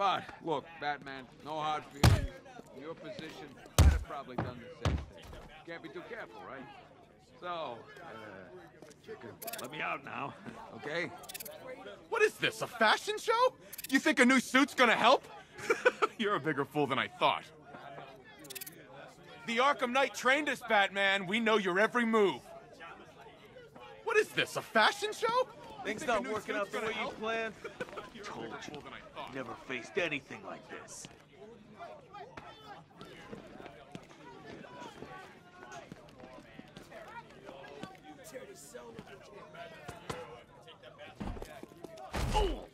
But, look, Batman, no hard feelings. In your position, I'd have probably done the same thing. Can't be too careful, right? So, chicken, let me out now, okay? What is this, a fashion show? You think a new suit's gonna help? You're a bigger fool than I thought. The Arkham Knight trained us, Batman. We know your every move. What is this, a fashion show? Things not working out the way you planned? Told you, never faced anything like this. Oh!